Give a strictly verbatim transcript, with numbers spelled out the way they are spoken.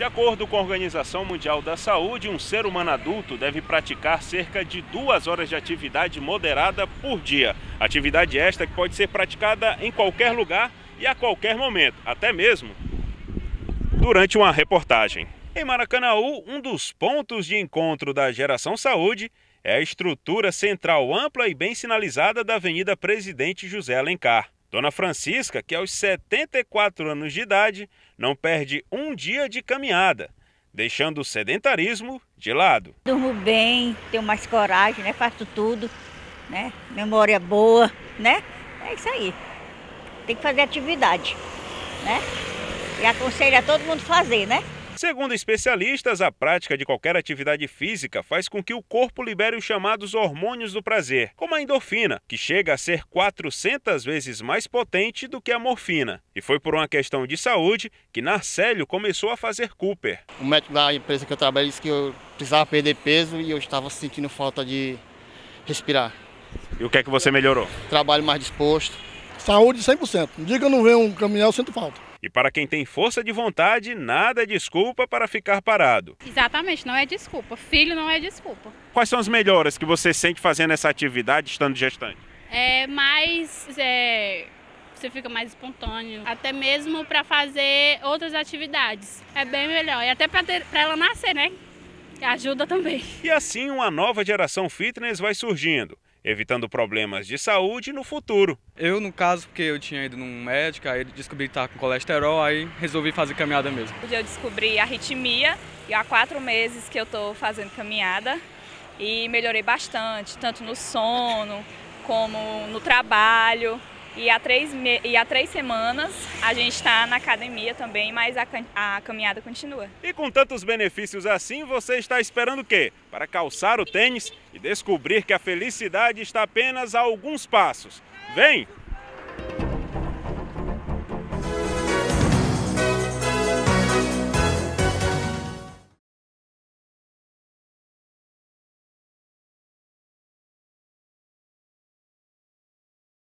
De acordo com a Organização Mundial da Saúde, um ser humano adulto deve praticar cerca de duas horas de atividade moderada por dia. Atividade esta que pode ser praticada em qualquer lugar e a qualquer momento, até mesmo durante uma reportagem. Em Maracanaú, um dos pontos de encontro da Geração Saúde é a estrutura central ampla e bem sinalizada da Avenida Presidente José Alencar. Dona Francisca, que aos setenta e quatro anos de idade, não perde um dia de caminhada, deixando o sedentarismo de lado. Durmo bem, tenho mais coragem, né? Faço tudo, né? Memória boa, né? É isso aí. Tem que fazer atividade, né? E aconselho a todo mundo fazer, né? Segundo especialistas, a prática de qualquer atividade física faz com que o corpo libere os chamados hormônios do prazer, como a endorfina, que chega a ser quatrocentas vezes mais potente do que a morfina. E foi por uma questão de saúde que Narcélio começou a fazer Cooper. O médico da empresa que eu trabalho disse que eu precisava perder peso e eu estava sentindo falta de respirar. E o que é que você melhorou? Trabalho mais disposto. Saúde cem por cento. No dia que eu não venho caminhar, eu sinto falta. E para quem tem força de vontade, nada é desculpa para ficar parado. Exatamente, não é desculpa. Filho não é desculpa. Quais são as melhoras que você sente fazendo essa atividade estando gestante? É mais... É, você fica mais espontâneo. Até mesmo para fazer outras atividades. É bem melhor. E até para ela nascer, né? Que ajuda também. E assim uma nova geração fitness vai surgindo, evitando problemas de saúde no futuro. Eu, no caso, porque eu tinha ido num médico, aí descobri que estava com colesterol, aí resolvi fazer caminhada mesmo. Eu descobri arritmia e há quatro meses que eu estou fazendo caminhada e melhorei bastante, tanto no sono como no trabalho. E há três, me... e há três semanas a gente está na academia também, mas a, cam... a caminhada continua. E com tantos benefícios assim, você está esperando o quê? Para calçar o tênis e descobrir que a felicidade está apenas a alguns passos. Vem!